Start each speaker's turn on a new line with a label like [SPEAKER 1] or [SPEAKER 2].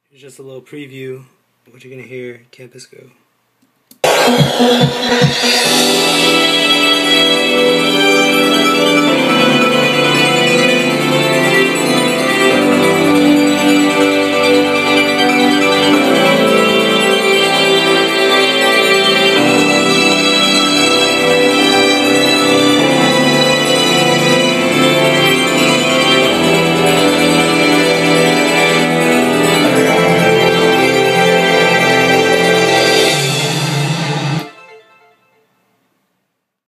[SPEAKER 1] Here's just a little preview of what you're gonna hear Campus Go.